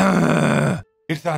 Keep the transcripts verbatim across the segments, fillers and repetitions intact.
Ήρθαν.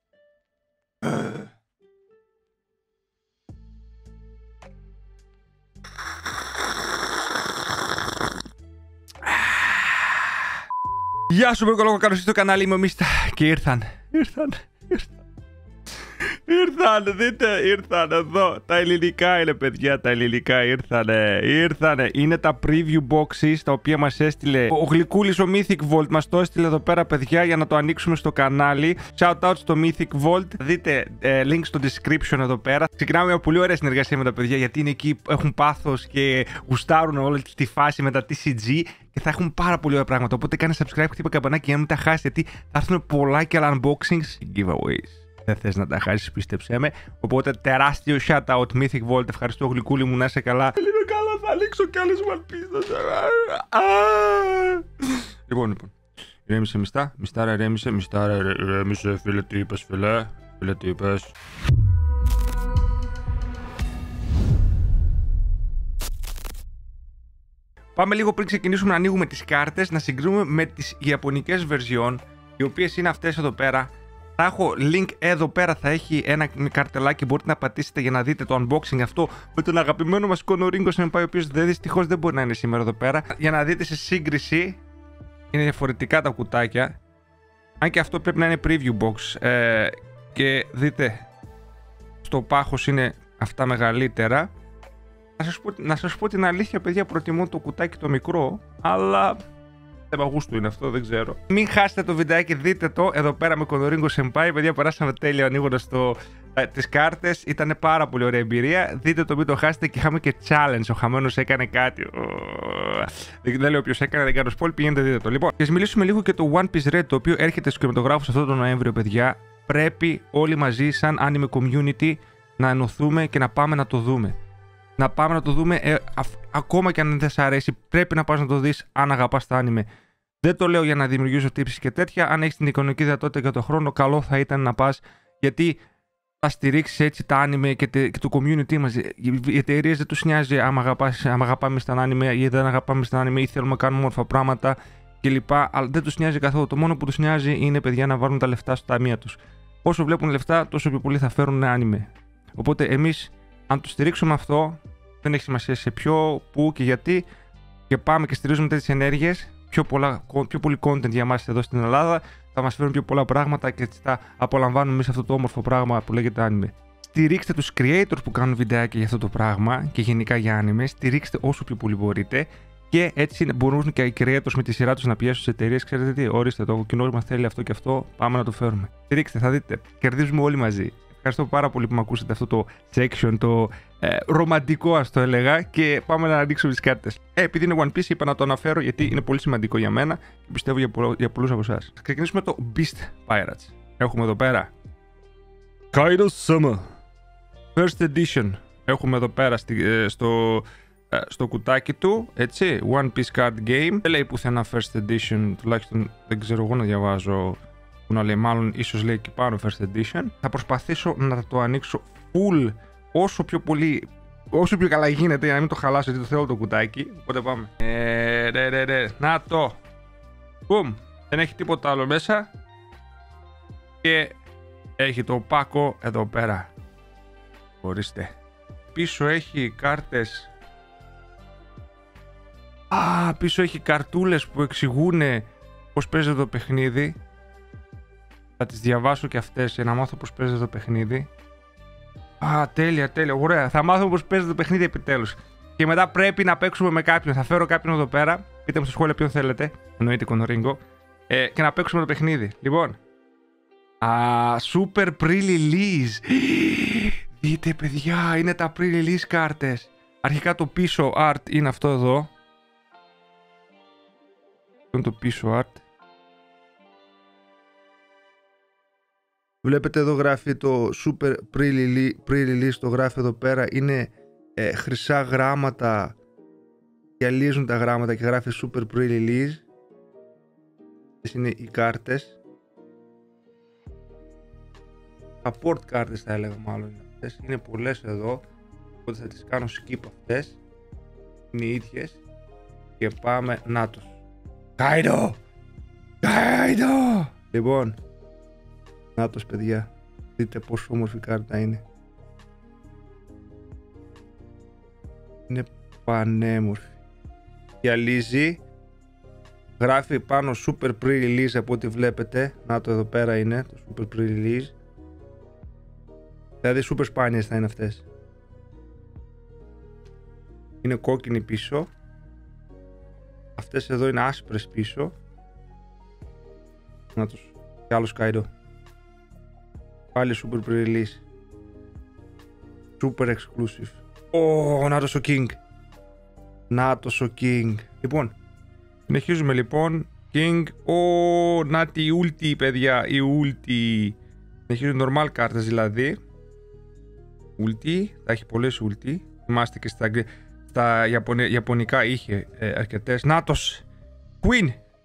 Γεια σου, Μπροκολόγο, καλώς ήρθες στο κανάλι, είμαι ο Μίστα. Και ήρθαν, ήρθαν, ήρθαν. Ήρθαν, δείτε, ήρθαν εδώ. Τα ελληνικά είναι, παιδιά, τα ελληνικά ήρθανε, ήρθανε. Είναι τα preview boxes τα οποία μας έστειλε ο Γλυκούλης, ο Mythic Vault. Μας το έστειλε εδώ πέρα, παιδιά, για να το ανοίξουμε στο κανάλι. Shout out στο Mythic Vault. Δείτε ε, link στο description εδώ πέρα. Ξεκινάμε μια πολύ ωραία συνεργασία με τα παιδιά, γιατί είναι εκεί, έχουν πάθος και γουστάρουν όλη τη φάση με τα τι σι τζι. Και θα έχουν πάρα πολύ ωραία πράγματα. Οπότε κάνε subscribe, χτύπα καμπανάκι για να μην τα χάσει. Γιατί θα έρθουν πολλά και άλλα unboxings και giveaways. Δεν θες να τα χάσεις, πίστεψέ με. Οπότε τεράστιο shout out Mythic Vault. Ευχαριστώ, Γλυκούλη μου, να είσαι καλά. Είμαι καλά, θα ανοίξω κι άλλες One Piece. Λοιπόν, λοιπόν. Ηρέμησε, Μιστά. Μιστάρα, ηρέμησε. Μιστάρα, ηρέμησε. Φίλε, τι είπες, φίλε. Φίλε, τι είπες. Πάμε λίγο πριν ξεκινήσουμε να ανοίγουμε τις κάρτες, να συγκρίνουμε με τις ιαπωνικές version, οι οποίες είναι αυτές εδώ πέρα. Θα έχω link εδώ πέρα, θα έχει ένα καρτελάκι, μπορείτε να πατήσετε για να δείτε το unboxing αυτό με τον αγαπημένο μας Konoringo Senpai, ο οποίος δυστυχώς δεν μπορεί να είναι σήμερα εδώ πέρα. Για να δείτε σε σύγκριση, είναι διαφορετικά τα κουτάκια. Αν και αυτό πρέπει να είναι preview box. Ε, και δείτε, στο πάχος είναι αυτά μεγαλύτερα. Να σας, πω, να σας πω την αλήθεια, παιδιά, προτιμώ το κουτάκι το μικρό, αλλά θέμα γούστου είναι αυτό, δεν ξέρω. Μην χάσετε το βιντεάκι, δείτε το εδώ πέρα με Konoringo Senpai. Παιδιά, περάσαμε τέλεια ανοίγοντας το, τις κάρτες. Ήταν πάρα πολύ ωραία εμπειρία. Δείτε το, μην το χάσετε, και είχαμε και challenge. Ο χαμένος έκανε κάτι. Δεν, δεν λέω ποιος έκανε, δεν κάνω spoil, πηγαίνετε δείτε το. Λοιπόν, και ας μιλήσουμε λίγο και το One Piece Red, το οποίο έρχεται στους κινηματογράφους αυτό τον Νοέμβριο, παιδιά. Πρέπει όλοι μαζί, σαν anime community, να ενωθούμε και να πάμε να το δούμε. Να πάμε να το δούμε, ε, α, ακόμα και αν δεν σ' αρέσει, πρέπει να πας να το δεις αν αγαπάς τα anime. Δεν το λέω για να δημιουργήσω τύψεις και τέτοια. Αν έχεις την οικονομική δυνατότητα για τον χρόνο, καλό θα ήταν να πας, γιατί θα στηρίξεις έτσι τα anime και, τε, και το community μας. Οι εταιρείες δεν τους νοιάζει άμα, αγαπάς, άμα αγαπάμε στα anime ή δεν αγαπάμε στα anime ή θέλουμε να κάνουμε όμορφα πράγματα κλπ. Αλλά δεν τους νοιάζει καθόλου. Το μόνο που τους νοιάζει είναι, παιδιά, να βάλουν τα λεφτά στα ταμεία τους. Όσο βλέπουν λεφτά, τόσο πιο πολύ θα φέρουν anime. Οπότε εμείς, αν το στηρίξουμε αυτό, δεν έχει σημασία σε ποιο, πού και γιατί, και πάμε και στηρίζουμε τέτοιες ενέργειες, πιο, πολλά, πιο πολύ content για εμάς εδώ στην Ελλάδα, θα μας φέρουν πιο πολλά πράγματα και θα απολαμβάνουμε εμείς αυτό το όμορφο πράγμα που λέγεται anime. Στηρίξτε τους creators που κάνουν βιντεάκια για αυτό το πράγμα και γενικά για anime, στηρίξτε όσο πιο πολύ μπορείτε, και έτσι μπορούν και οι creators με τη σειρά τους να πιέσουν τις εταιρείες. Ξέρετε τι, ορίστε, το κοινό μας θέλει αυτό και αυτό, πάμε να το φέρουμε. Στηρίξτε, θα δείτε, κερδίζουμε όλοι μαζί. Ευχαριστώ πάρα πολύ που με ακούσατε αυτό το section, το ε, ρομαντικό, ας το έλεγα, και πάμε να ανοίξουμε τις κάρτες. Ε, επειδή είναι One Piece, είπα να το αναφέρω γιατί είναι πολύ σημαντικό για μένα και πιστεύω για, πολλο, για πολλούς από εσάς. Θα ξεκινήσουμε το Beast Pirates. Έχουμε εδώ πέρα Kaido Sama First Edition. Έχουμε εδώ πέρα στη, ε, στο, ε, στο κουτάκι του, έτσι, One Piece Card Game. Δεν λέει πουθενά First Edition, τουλάχιστον δεν ξέρω εγώ να διαβάζω. Που να λέει, μάλλον ίσως λέει εκεί πάνω First Edition. Θα προσπαθήσω να το ανοίξω full όσο πιο πολύ, όσο πιο καλά γίνεται, για να μην το χαλάσω, γιατί το θέλω το κουτάκι. Οπότε πάμε. Ε, ρε, ρε, ρε. Να το. Μπουμ. Δεν έχει τίποτα άλλο μέσα. Και έχει το πάκο εδώ πέρα. Ορίστε. Πίσω έχει κάρτες. Α, πίσω έχει καρτούλες που εξηγούν πώς παίζεται το παιχνίδι. Θα τις διαβάσω και αυτές για να μάθω πώς παίζεται το παιχνίδι. Α, τέλεια, τέλεια, ωραία. Θα μάθω πώς παίζεται το παιχνίδι επιτέλους. Και μετά πρέπει να παίξουμε με κάποιον. Θα φέρω κάποιον εδώ πέρα. Πείτε μου στο σχόλιο ποιον θέλετε. Εννοείται Konoringo. Ε, και να παίξουμε το παιχνίδι. Λοιπόν. Α, super pre-release. Δείτε, παιδιά, είναι τα pre-release κάρτες. Αρχικά το πίσω art είναι αυτό εδώ. Αυτό είναι το πίσω art. Βλέπετε εδώ γράφει το Super Pre-Release, το γράφει εδώ πέρα, είναι ε, χρυσά γράμματα, γυαλίζουν τα γράμματα και γράφει Super Pre-Release. Αυτές είναι οι κάρτες. Support κάρτες θα έλεγα μάλλον. Αυτές είναι πολλές εδώ, οπότε θα τις κάνω skip αυτές. Είναι οι ίδιες. Και πάμε, να τους. Kaido! Kaido! Λοιπόν, Νάτος, παιδιά. Δείτε πόσο όμορφη κάρτα είναι. Είναι πανέμορφη. Γυαλίζει. Γράφει πάνω super pre-release από ό,τι βλέπετε. Να το εδώ πέρα είναι το super pre-release. Δηλαδή super σπάνιες θα είναι αυτές. Είναι κόκκινη πίσω. Αυτές εδώ είναι άσπρες πίσω. Να τους. Κι άλλο Skydo. Πάλι super pre-release. Super exclusive. Ω, νάτος ο King. Νάτος ο King. Λοιπόν, συνεχίζουμε λοιπόν. King. Ω, νάτι η ulti, παιδιά. Η ulti. Συνεχίζουν normal κάρτες δηλαδή. Ulti. Θα έχει πολλές ulti. Θυμάστε και στα, στα Ιαπωνε... Ιαπωνικά είχε ε, αρκετές. Νάτος. Queen.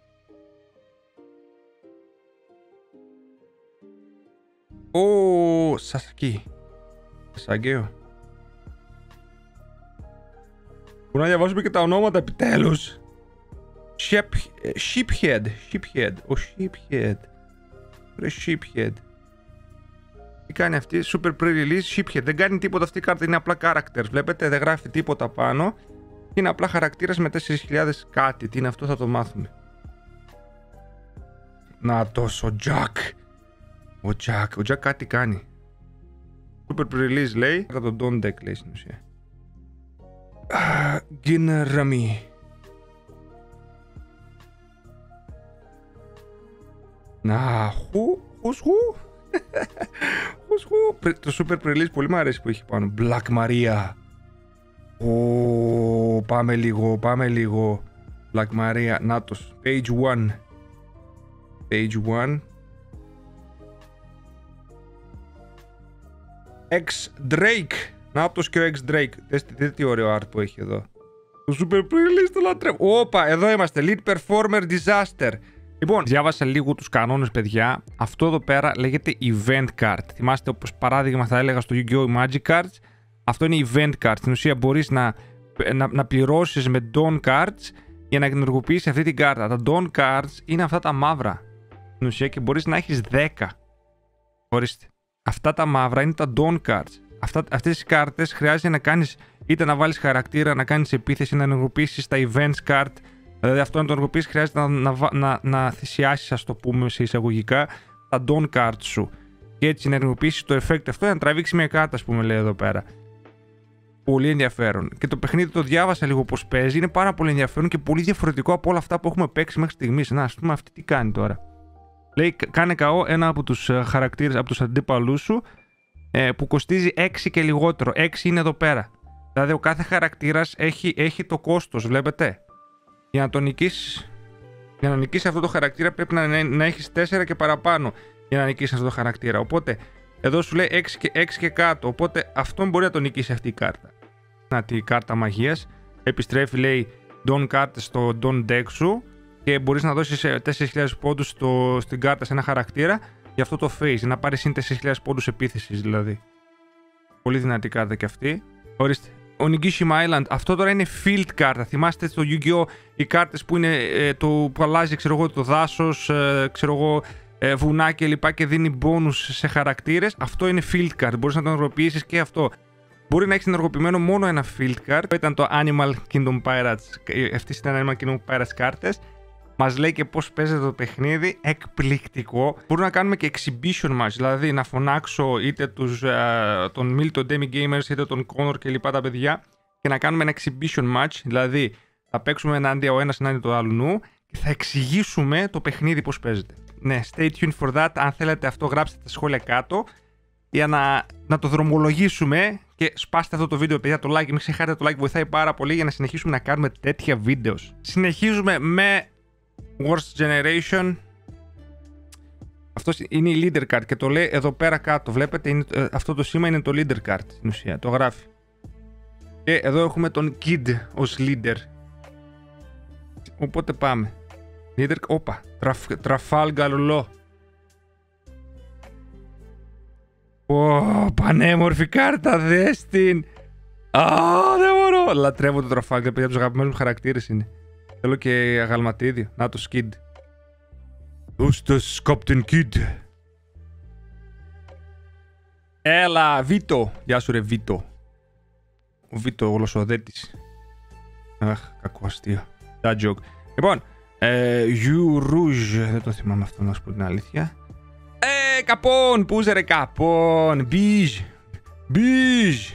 Ω, Σασακί. Σασαγκαίο. Μπορούμε να διαβάσουμε και τα ονόματα επιτέλους. Sheephead. Sheephead. Ο Sheephead. Ρε Sheephead. Τι κάνει αυτή? Super pre-release Sheephead. Δεν κάνει τίποτα αυτή η κάρτα. Είναι απλά characters. Βλέπετε, δεν γράφει τίποτα πάνω. Είναι απλά χαρακτήρας με τέσσερις χιλιάδες κάτι. Τι είναι αυτό, θα το μάθουμε. Να τόσο ο Jack. Ο Jack. Ο Jack κάτι κάνει. Super pre-release λέει. Θα τον Don Deck λέει στην ουσία. Ginrami. Να, χου, χους χου. Χους χου. Το super pre-release πολύ μου αρέσει που έχει πάνω. Black Maria. Ω, πάμε λίγο, πάμε λίγο. Black Maria, νάτος. Page one. Page one. X Drake. Νάτος και ο X Drake. Δείτε τι ωραίο art που έχει εδώ. Το super pre-release το λατρεύω. Όπα, εδώ είμαστε. Lead Performer Disaster. Λοιπόν, διάβασα λίγο τους κανόνες, παιδιά. Αυτό εδώ πέρα λέγεται Event Card. Θυμάστε, όπως παράδειγμα θα έλεγα στο Yu-Gi-Oh! Magic Cards. Αυτό είναι Event Card. Στην ουσία μπορείς να, να, να πληρώσεις με Dawn Cards για να ενεργοποιήσεις αυτή την κάρτα. Τα Dawn Cards είναι αυτά τα μαύρα. Στην ουσία και μπορείς να έχεις δέκα. Ορίστε. Αυτά τα μαύρα είναι τα Dawn Cards. Αυτά, αυτές οι κάρτες χρειάζεται να κάνεις είτε να βάλεις χαρακτήρα, να κάνεις επίθεση, να ενεργοποιήσεις τα Events Card. Δηλαδή αυτό να το ενεργοποιήσεις χρειάζεται να, να, να, να θυσιάσεις, ας το πούμε σε εισαγωγικά, τα Dawn Cards σου. Και έτσι να ενεργοποιήσεις το effect αυτό, να τραβήξει μια κάρτα, ας πούμε, λέει εδώ πέρα. Πολύ ενδιαφέρον. Και το παιχνίδι το διάβασα λίγο πώς παίζει. Είναι πάρα πολύ ενδιαφέρον και πολύ διαφορετικό από όλα αυτά που έχουμε παίξει μέχρι στιγμής. Να, ας πούμε, αυτή τι κάνει τώρα. Λέει, κάνε καό ένα από τους χαρακτήρες, από τους αντίπαλούς σου, ε, που κοστίζει έξι και λιγότερο. έξι είναι εδώ πέρα. Δηλαδή, ο κάθε χαρακτήρας έχει, έχει το κόστος, βλέπετε. Για να τον νικήσεις, για να νικήσεις αυτό το χαρακτήρα πρέπει να, να έχεις τέσσερα και παραπάνω για να νικήσεις αυτό το χαρακτήρα. Οπότε, εδώ σου λέει έξι και, έξι και κάτω. Οπότε, αυτόν μπορεί να τον νικήσει αυτή η κάρτα. Να, τη κάρτα μαγείας. Επιστρέφει, λέει, Dawn Card στο Dawn Deck σου. Και μπορείς να δώσεις τέσσερις χιλιάδες πόντους στο, στην κάρτα σε ένα χαρακτήρα για αυτό το phase. Να πάρεις συν τέσσερις χιλιάδες πόντους επίθεσης δηλαδή. Πολύ δυνατή κάρτα και αυτή. Ορίστε. Ο Onigashima Island. Αυτό τώρα είναι field κάρτα. Θυμάστε στο Yu-Gi-Oh! Οι κάρτες που, είναι, ε, το, που αλλάζει ξέρω εγώ, το δάσος, ε, ξέρω εγώ, ε, βουνά και λοιπά και δίνει bonus σε χαρακτήρες. Αυτό είναι field card. Μπορείς να το ενεργοποιήσεις και αυτό. Μπορεί να έχεις ενεργοποιημένο μόνο ένα field card. Ήταν το Animal Kingdom Pirates. Αυτές ήταν Animal Kingdom Pirates κάρτες. Μας λέει και πώς παίζεται το παιχνίδι. Εκπληκτικό. Μπορούμε να κάνουμε και exhibition match. Δηλαδή να φωνάξω είτε τους, uh, τον Milton Demi Gamers είτε τον Connor και λοιπά τα παιδιά και να κάνουμε ένα exhibition match. Δηλαδή θα παίξουμε ενάντια ο ένας ενάντια του άλλου και θα εξηγήσουμε το παιχνίδι πώς παίζεται. Ναι, stay tuned for that. Αν θέλετε αυτό, γράψτε τα σχόλια κάτω για να, να το δρομολογήσουμε. Και σπάστε αυτό το βίντεο, παιδιά, το like. Μην ξεχάσετε το like, βοηθάει πάρα πολύ για να συνεχίσουμε να κάνουμε τέτοια βίντεο. Συνεχίζουμε με Worst Generation. Αυτό είναι η leader card και το λέει εδώ πέρα κάτω. Βλέπετε, είναι, αυτό το σήμα είναι το leader card στην ουσία. Το γράφει. Και εδώ έχουμε τον Kid ως leader. Οπότε πάμε. Leader, όπα. Trafalgar Law. Ω, πανέμορφη κάρτα, δες την. Α, δεν μπορώ. Λατρεύω το Trafalgar, παιδιά, από τους αγαπημένους μου χαρακτήρες είναι. Θέλω και αγαλματίδιο. Να το Skid. Δώστε Captain Kid. Έλα, Βίτο. Γεια σου ρε Βίτο. Ο Βίτο, ο γλωσσοδέτης. Αχ, κακό αστείο. That joke. Λοιπόν, ε, You Rouge. Δεν το θυμάμαι αυτό, να σου πω την αλήθεια. Ε, καπών. Πούζε ρε καπών. Μπιζ. Μπιζ.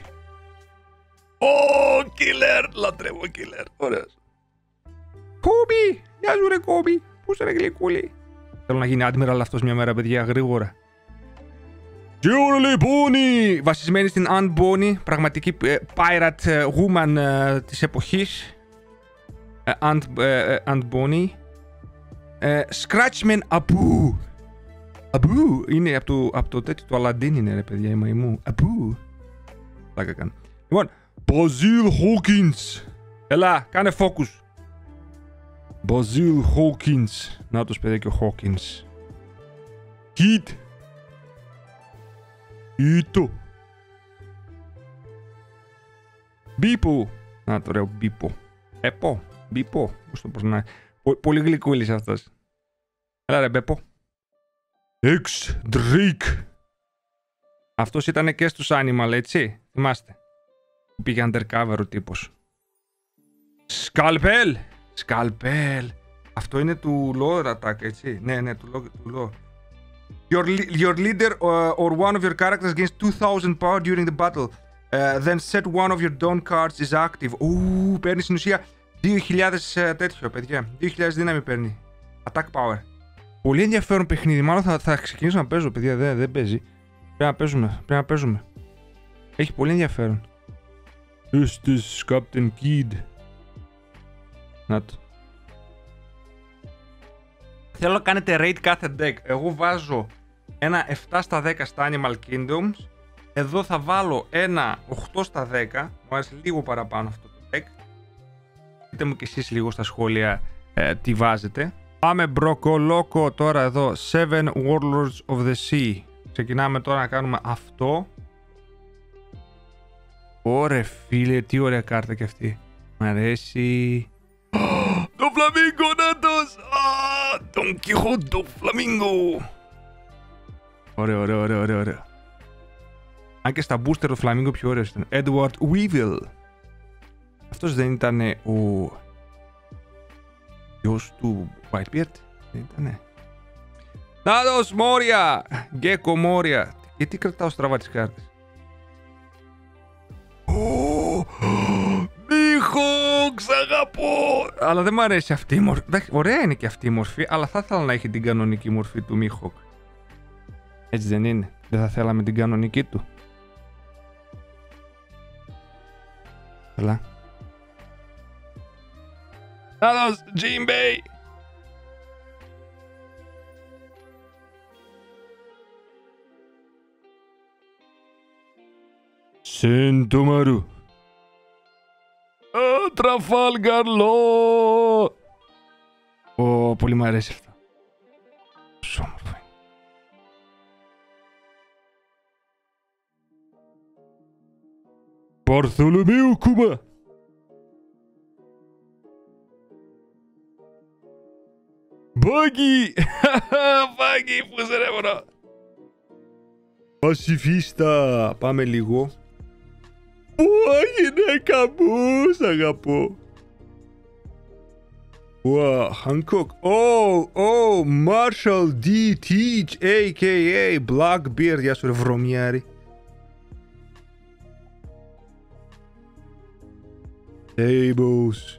Ω, killer. Λατρεύω killer. Ωραίος. Κόμπι. Γεια σου ρε Κόμπι. Πούζε ρε γλυκούλη. Θέλω να γίνει Admiral αυτός μια μέρα, παιδιά, γρήγορα. Και ωραία λέει Bonnie. Βασισμένη στην Aunt Bonnie, πραγματική ε, pirate ε, woman ε, της εποχής. Ε, Aunt, ε, Aunt Bonnie. Ε, Scratchman Abu. Abu είναι από το, από το τέτοιο του Aladdin είναι ρε παιδιά, η μαϊμού. Abu. Πλάκα κάνω. Λοιπόν, Basil Hawkins. Έλα, κάνε focus. Basil Hawkins. Να τους παιδιά και ο Hawkins. Kid. Ito. Μπίπο. Να το ρε, Μπίπο. Επό. Μπίπο. Πώς το προσνάει. Πολύ γλυκούλης αυτός. Έλα ρε, Μπέπο. Εξ Drake. Αυτός ήταν και στους Animal, έτσι. Θυμάστε. Πήγε undercover ο τύπος. Σκαλπέλ. Σκαλπέλ. Αυτό είναι του Lore Attack, έτσι. Ναι, ναι, του Lore. Your, your leader uh, or one of your characters gains two thousand power during the battle. Uh, then set one of your Dawn cards is active. Ου, παίρνει στην ουσία δύο χιλιάδες uh, τέτοιο, παιδιά. δύο χιλιάδες δύναμη παίρνει. Attack power. Πολύ ενδιαφέρον παιχνίδι. Μάλλον θα, θα ξεκινήσω να παίζω, παιδιά. Δεν, δεν παίζει. Πρέπει να παίζουμε. Πρέπει να παίζουμε. Έχει πολύ ενδιαφέρον. This is Captain Kidd. Να το. Θέλω να κάνετε rate κάθε deck. Εγώ βάζω ένα επτά στα δέκα στα Animal Kingdoms. Εδώ θα βάλω ένα οκτώ στα δέκα. Μου άρεσε λίγο παραπάνω αυτό το deck. Πείτε μου κι εσείς λίγο στα σχόλια ε, τι βάζετε. Πάμε μπροκολόκο τώρα εδώ. Seven Warlords of the Sea. Ξεκινάμε τώρα να κάνουμε αυτό. Ωρε φίλε, τι ωραία κάρτα κι αυτή. Μ' αρέσει. Το φλαμίγκο νάτος! Τον Κιχόντο φλαμίγκο! Ωραίο, ωραίο, ωραίο, ωραίο, ωραίο. Αν και στα booster το φλαμίγκο πιο ωραίος ήταν. Edward Weevil. Αυτός δεν ήταν ο γιος του Whitebeard? Δεν ήτανε? Νάτος Μόρια! Γκέκο Μόρια. Γιατί κρατάω στραβά τις κάρτες? Μίχοξ, αγαπώ! Αλλά δεν μου αρέσει αυτή η μορφή. Ωραία είναι και αυτή η μορφή, αλλά θα ήθελα να έχει την κανονική μορφή του Μίχοξ. Έτσι δεν είναι? Δεν θα θέλαμε την κανονική του? Έλα. Άλλος, Τζιμπέι! Σεντομαρού. Τραφάλγκαρ Λό! Ω, πολύ μου αρέσει αυτό. Τόσο όμορφο είναι. Παρθολομέου Κούμα! Μπάγκι! Μπάγκι, πού σε ρε μωρό! Πασιφίστα! Πάμε λίγο. Ω, γυναίκα μου, σ' αγαπώ. Wow, Hancock. Oh, oh, Marshall D. Teach, έι κέι έι Blackbeard. Γεια σου ρε βρωμιάρη. Sables.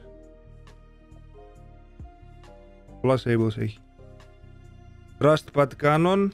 Πολλά Sables έχει. Trust Pat Cannon.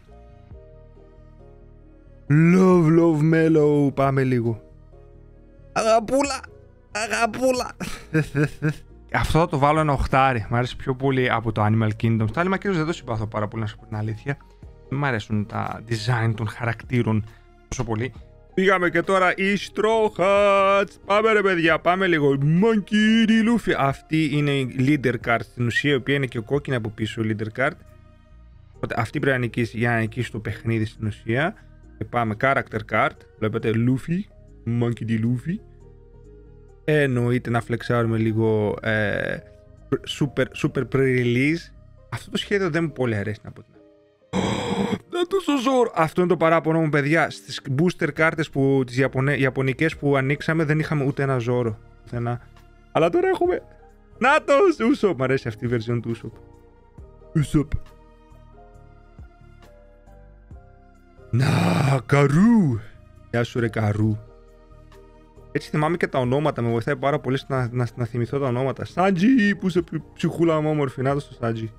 Love, love, mellow. Πάμε λίγο. Αγαπούλα, αγαπούλα. Αυτό θα το βάλω ένα οχτάρι. Μ' αρέσει πιο πολύ από το Animal Kingdoms. Τα Animal Kingdoms δεν το συμπαθώ πάρα πολύ, να σου πω την αλήθεια. Δεν μ' αρέσουν τα design των χαρακτήρων τόσο πολύ. Πήγαμε και τώρα οι Straw Hats. Πάμε ρε παιδιά, πάμε λίγο. Monkey D. Luffy. Αυτή είναι η leader card στην ουσία, η οποία είναι και κόκκινη από πίσω leader card. Οπότε αυτή πρέπει να νικήσει για να νικήσει το παιχνίδι στην ουσία. Και πάμε character card. Βλέπετε Luffy. Monkey D. Luffy. Εννοείται να φλεξάρουμε λίγο ε, super, super pre-release. Αυτό το σχέδιο δεν μου πολύ αρέσει να πω την άλλη. Να το τόσο ζόρ. Αυτό είναι το παράπονο μου, παιδιά. Στις booster κάρτες που τις Ιαπωνε... Ιαπωνικές που ανοίξαμε δεν είχαμε ούτε ένα ζόρο. Πουθενά. Αλλά τώρα έχουμε. Νάτος! Usopp. Μ' αρέσει αυτή η version του Usopp. Usopp. Να, Καρού. Γεια σου, ρε Καρού. Έτσι θυμάμαι και τα ονόματα. Με βοηθάει πάρα πολύ να, να, να θυμηθώ τα ονόματα. Σάντζι, που είσαι ψυχούλα μου όμορφη. Να το στο Σάντζι.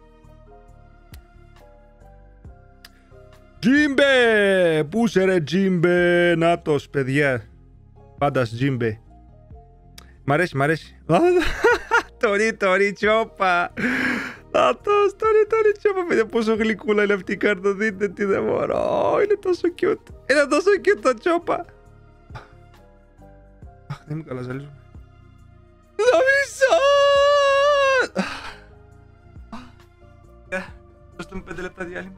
Τζίμπε! Πού είσαι ρε Τζίμπε? Νάτος, παιδιά. Πάντας Τζίμπε. Μ' αρέσει, μ' αρέσει. Τωρί, τωρί, τσόπα. Νάτος, τωρί, τωρί, τσόπα. Παιδιά, πόσο γλυκούλα είναι αυτή η κάρτα. Δείτε τι δεν μπορώ. Είναι τόσο cute. Είναι τόσο cute το τσόπα. Αχ, δεν είμαι καλά, ζαλίζω. Δαμίσα! Δώστε μου πέντε λεπτά διάλειμμα.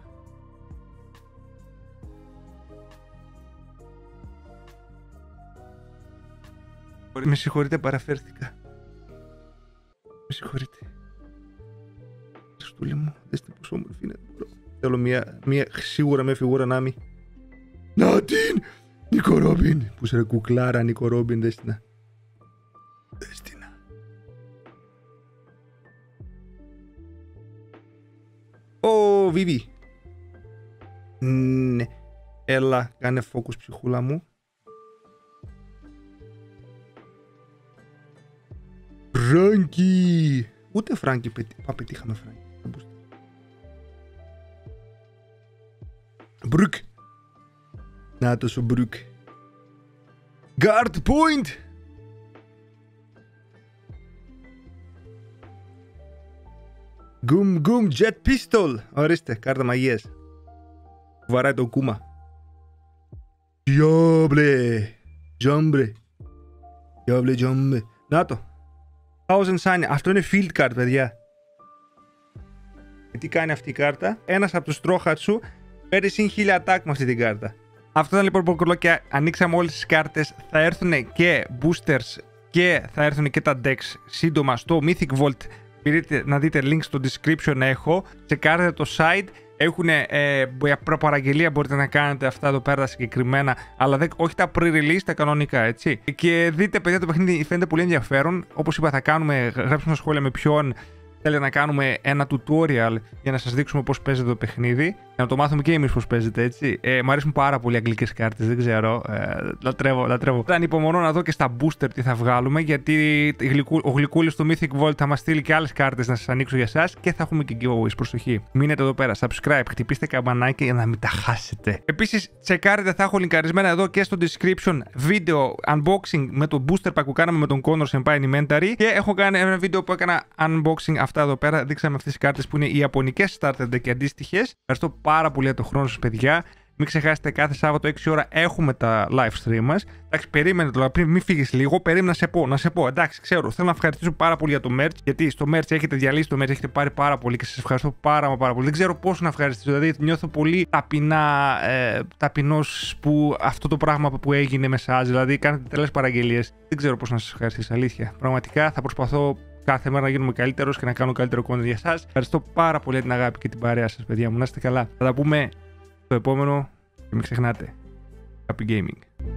Με συγχωρείτε, παραφέρθηκα. Με συγχωρείτε. Στούλη μου, δέστε πόσο όμορφη είναι. Θέλω μια, μια σίγουρα με φιγούρα να μην. Να την! Νίκο Ρόμπιν! Που σε ρε κουκλάρα, Νίκο Ρόμπιν, δέστηνα. Δέστηνα. Ω, Βιβί. Ναι. Έλα, κάνε focus ψυχούλα μου. Φράγκι! Ούτε Φράγκι πετύ... Πα, πετύχαμε Φράγκι. Μπρουκ! Να το σου Μπρουκ. Guard point! Γκουμ γκουμ jet pistol! Ορίστε, κάρτα μαγείας. Βαράει το κούμα. Διάβλε! Τζάμπρε! Διάβλε τζάμπρε! Να το! Thousand Sign. Αυτό είναι field card, παιδιά. Και τι κάνει αυτή η κάρτα? Ένας από τους Στρόχατσου παίρνει συν χίλια attack με αυτή την κάρτα. Αυτό ήταν λοιπόν Ποκρολό και ανοίξαμε όλες τις κάρτες. Θα έρθουν και boosters και θα έρθουν και τα decks σύντομα στο Mythic Vault. Μπορείτε να δείτε link στο description έχω. Τσεκάρετε το site. Έχουν ε, προπαραγγελία, μπορείτε να κάνετε αυτά εδώ πέρα συγκεκριμένα, αλλά δεν, όχι τα pre-release, τα κανονικά, έτσι. Και δείτε, παιδιά, το παιχνίδι φαίνεται πολύ ενδιαφέρον. Όπως είπα, θα κάνουμε, γράψουμε σχόλια με ποιον θέλετε να κάνουμε ένα tutorial για να σας δείξουμε πώς παίζεται το παιχνίδι. Για να το μάθουμε και εμείς πώς παίζεται, έτσι. Ε, μ' αρέσουν πάρα πολύ οι αγγλικές κάρτες, δεν ξέρω. Ε, λατρεύω, λατρεύω. Θα ανυπομονώ να δω και στα booster τι θα βγάλουμε, γιατί ο Γλυκούλης του Mythic Vault θα μας στείλει και άλλες κάρτες να σας ανοίξω για εσάς και θα έχουμε και giveaways. Προσοχή. Μείνετε εδώ πέρα, subscribe, χτυπήστε καμπανάκι για να μην τα χάσετε. Επίσης, τσεκάρετε, θα έχω λινκαρισμένα εδώ και στο description βίντεο unboxing με το booster pack που κάναμε με τον Connor Senpai Inventory. Και έχω κάνει ένα βίντεο που έκανα unboxing αυτά εδώ πέρα. Δείξαμε αυτές τις κάρτες που είναι οι ιαπωνικές starter deck και αντίστοιχες. Ευχαριστώ πάρα πολύ για τον χρόνο σας, παιδιά. Μην ξεχάσετε, κάθε Σάββατο έξι ώρα έχουμε τα live stream μας. Εντάξει, περίμενε τώρα, πριν μην φύγεις λίγο, περίμενα να σε πω, να σε πω. Εντάξει, ξέρω, θέλω να ευχαριστήσω πάρα πολύ για το merch, γιατί στο merch έχετε διαλύσει το merch, έχετε πάρει πάρα πολύ και σας ευχαριστώ πάρα μα πάρα πολύ. Δεν ξέρω πώς να ευχαριστήσω, δηλαδή νιώθω πολύ ταπεινά, ε, ταπεινός που αυτό το πράγμα που έγινε με εσάς, δηλαδή κάνετε τρελές παραγγελίες. Δεν ξέρω πώς να σας ευχαριστήσω, αλήθεια. Πραγματικά θα προσπαθώ κάθε μέρα να γίνουμε καλύτερος και να κάνω καλύτερο content για εσάς. Ευχαριστώ πάρα πολύ για την αγάπη και την παρέα σας, παιδιά μου. Να είστε καλά. Θα τα πούμε στο επόμενο και μην ξεχνάτε. Happy Gaming.